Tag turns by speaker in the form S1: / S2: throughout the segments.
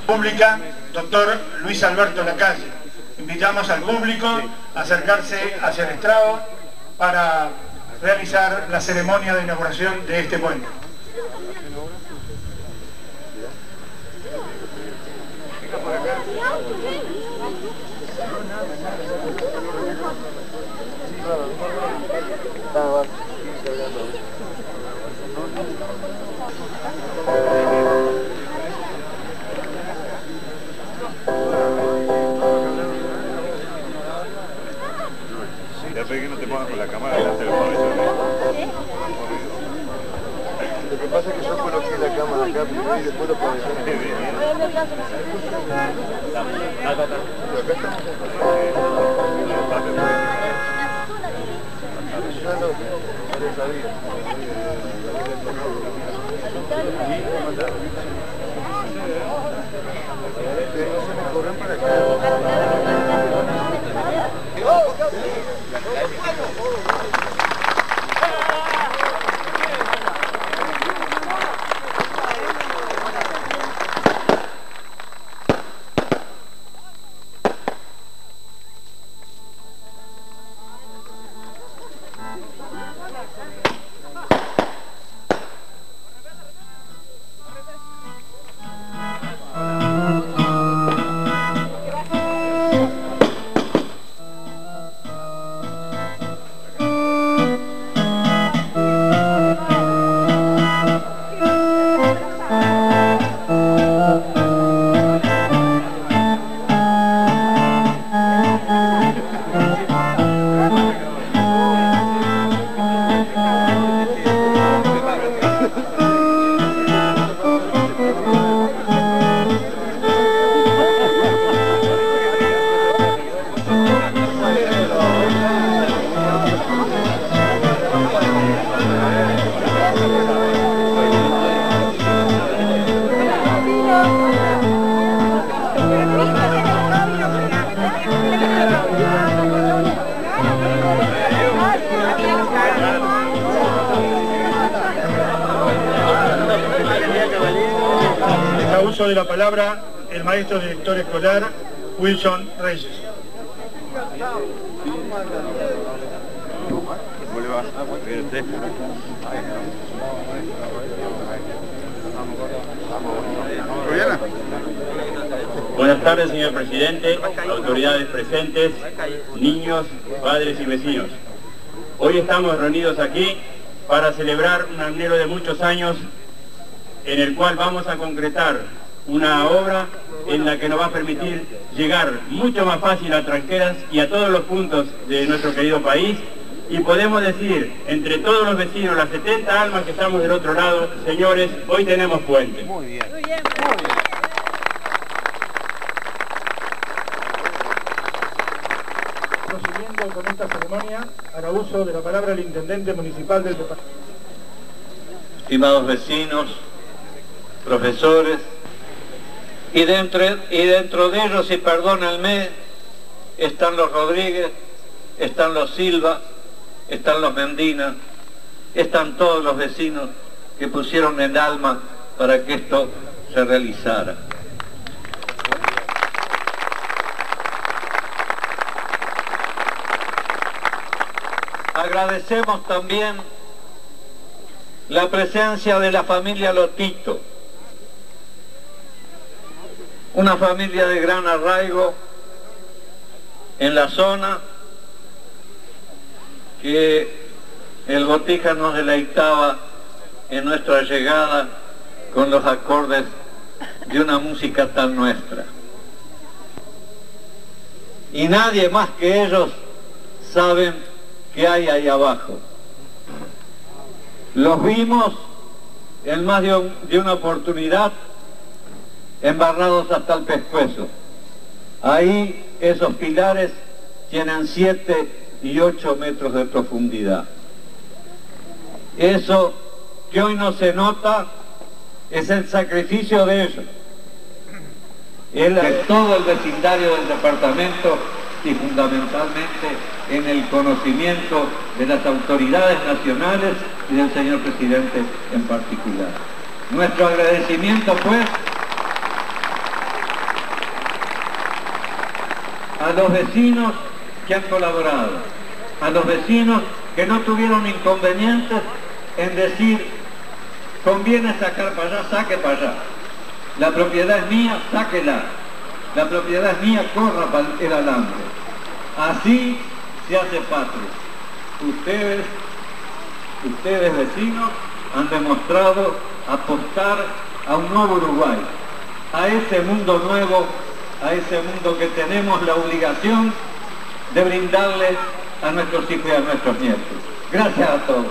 S1: Pública, doctor Luis Alberto Lacalle. Invitamos al público a acercarse hacia el estrado para realizar la ceremonia de inauguración de este puente.
S2: Ya pedí que no te pongas con la cámara delante del pabellón.
S3: Lo que pasa es que yo coloqué la cámara acá primero y después los pabellones. Yo no sabía. No se me corren para acá.
S1: Uso de la palabra el maestro director escolar Wilson Reyes.
S2: ¿Cómo le va? ¿Bien usted?
S4: Buenas tardes, señor presidente, autoridades presentes, niños, padres y vecinos. Hoy estamos reunidos aquí para celebrar un anhelo de muchos años en el cual vamos a concretar una obra en la que nos va a permitir llegar mucho más fácil a Tranqueras y a todos los puntos de nuestro querido país, y podemos decir, entre todos los vecinos, las 70 almas que estamos del otro lado, señores, hoy tenemos puente.
S3: Muy bien.
S5: Muy bien, muy bien.
S1: Prosiguiendo con esta ceremonia, hará uso de la palabra el intendente municipal del departamento.
S6: Estimados vecinos, profesores, y dentro de ellos, y perdónenme, están los Rodríguez, están los Silva, están los Mendina, están todos los vecinos que pusieron el alma para que esto se realizara. Agradecemos también la presencia de la familia Lotito, una familia de gran arraigo en la zona, que el Botija nos deleitaba en nuestra llegada con los acordes de una música tan nuestra. Y nadie más que ellos saben qué hay ahí abajo. Los vimos en más de una oportunidad embarrados hasta el pescuezo. Ahí esos pilares tienen 7 y 8 metros de profundidad. Eso que hoy no se nota es el sacrificio de ellos, de todo el vecindario del departamento y fundamentalmente en el conocimiento de las autoridades nacionales y del señor presidente en particular. Nuestro agradecimiento, pues, a los vecinos que han colaborado, a los vecinos que no tuvieron inconvenientes en decir, conviene sacar para allá, saque para allá. La propiedad es mía, sáquela. La propiedad es mía, corra para el alambre. Así se hace patria. Ustedes vecinos han demostrado apostar a un nuevo Uruguay, a ese mundo nuevo, a ese mundo que tenemos la obligación de brindarles a nuestros hijos y a nuestros nietos. Gracias a todos.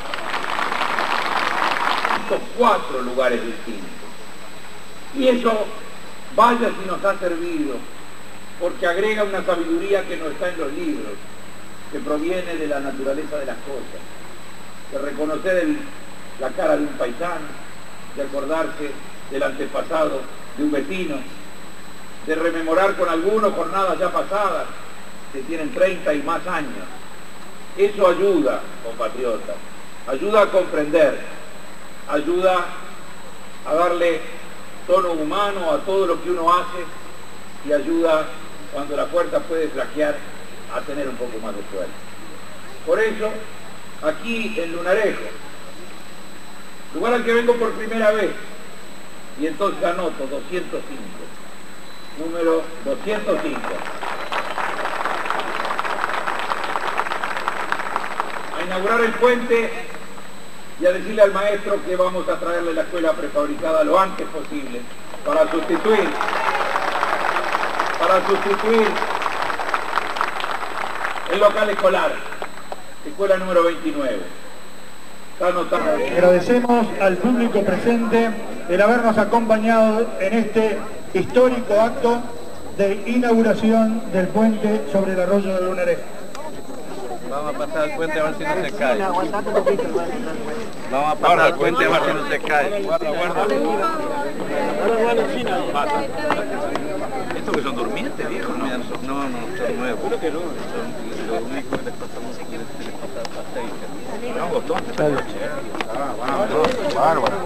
S5: Estos 4 lugares distintos. Y eso, vaya si nos ha servido, porque agrega una sabiduría que no está en los libros, que proviene de la naturaleza de las cosas, de reconocer la cara de un paisano, de acordarse del antepasado de un vecino, de rememorar con algunos jornadas ya pasadas, que tienen 30 y más años. Eso ayuda, compatriotas, ayuda a comprender, ayuda a darle tono humano a todo lo que uno hace y ayuda, cuando la fuerza puede flaquear, a tener un poco más de fuerza. Por eso, aquí en Lunarejo, lugar al que vengo por primera vez, y entonces anoto 205, número 205. A inaugurar el puente y a decirle al maestro que vamos a traerle la escuela prefabricada lo antes posible para sustituir el local escolar, escuela número 29. Está anotado.
S1: Agradecemos al público presente el habernos acompañado en este histórico acto de inauguración del puente sobre el arroyo de Lunarejo.
S6: Vamos a pasar el puente a ver si no se cae. Vamos a pasar el puente a ver si no se cae. Guarda. ¿Estos que son durmientes, viejo? No, son nuevos. Creo que no. Son los únicos que les pasamos aceite. No, botón. Vamos, bárbaro.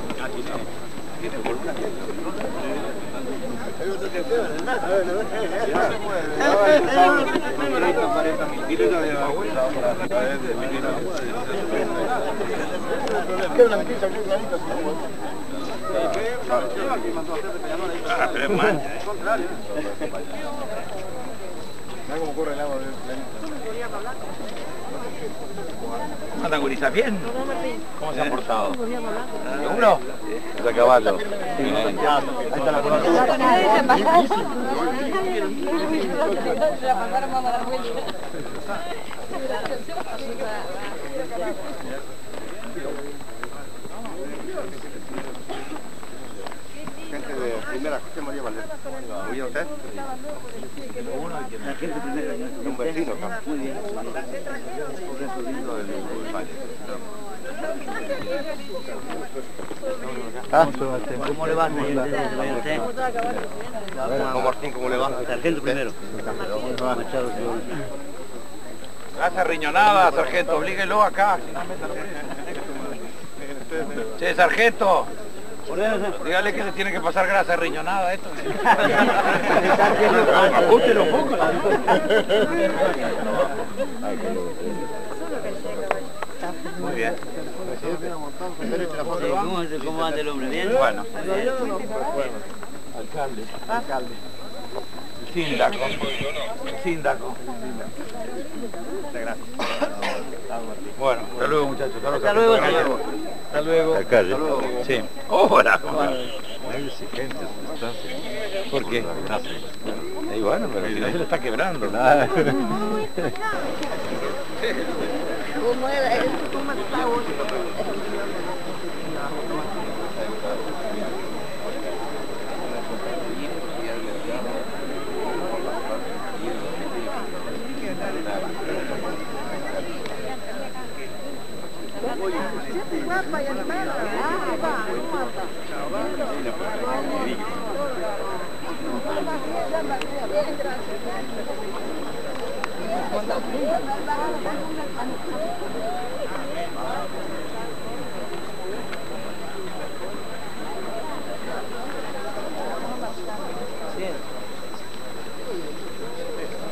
S6: Pero es mancha. ¿Cómo corre el agua? ¿Anda gurisa bien? ¿Cómo se ha portado? ¿Seguro? Es a caballo. Sí, ahí está la gente de primera, José María Valdés. ¿Oye usted? La gente primera. Un vecino acá. Muy bien.
S7: ¿Cómo le va, señor?
S3: ¿Cómo Martín, cómo le va?
S7: Sargento primero.
S5: Grasa riñonada, sargento, oblíguelo acá. Che, sargento. Dígale que se tiene que pasar grasa riñonada esto. Apústelo un poco. Muy bien.
S7: ¿Cómo anda el hombre? ¿Bien?
S5: Bueno. Alcalde. Síndaco. Muchas gracias. Bueno, hasta luego, muchachos.
S7: Hasta luego, señor.
S5: Hasta luego.
S2: Alcalde.
S5: Sí. Hola, ¿cómo
S2: Muy exigente.
S5: ¿Por qué? Y bueno, pero al final se le está quebrando.
S8: ¿Cómo era? ¿Cómo está hoy? Guapa y hermana.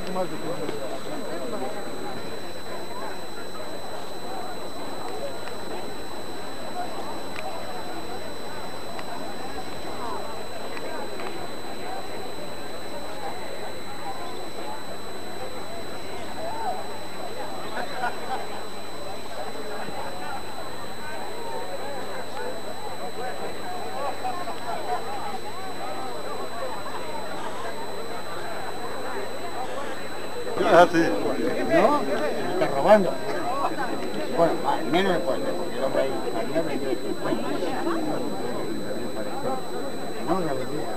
S3: Ah, sí.
S9: No, está robando. Bueno, al menos después, porque el hombre ahí, al menos vendió este cuento. No, una vendida.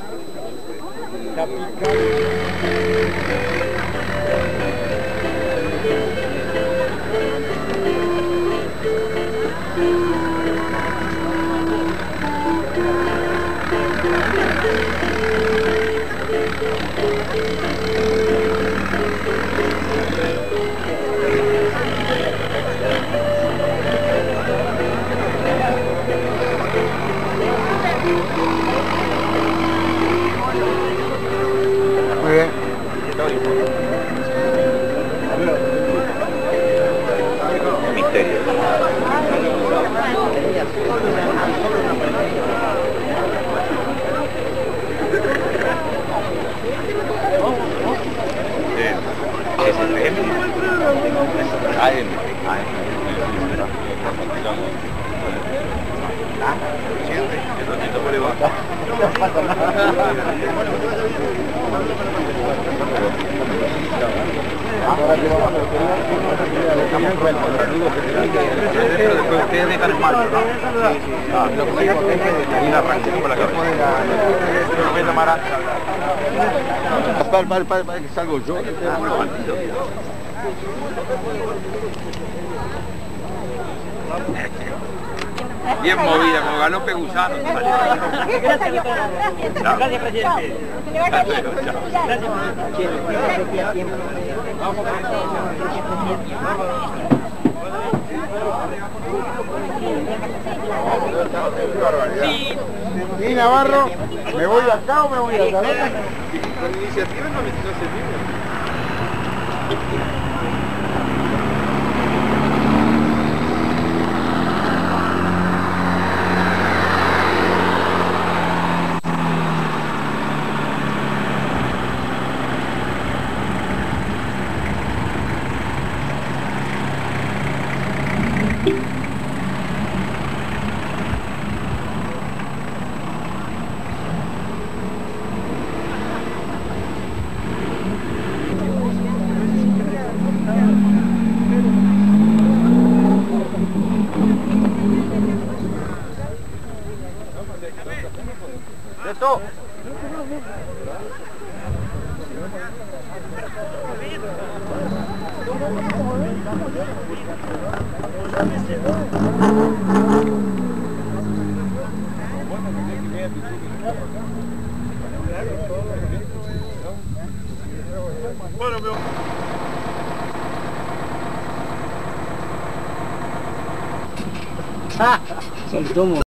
S3: Muy bien.
S2: Misterio. Después ustedes dejan el marco, ¿no? Lo que digo es que ir arranquemos por la cabeza.
S3: Para que salgo yo.
S2: Bien movida, como galope gusano.
S7: Gracias, presidente.
S3: Sí, Navarro, ¿me voy de acá o me voy de acá?
S2: Con iniciativa no se vive.
S3: ¡Esto!
S9: Soltó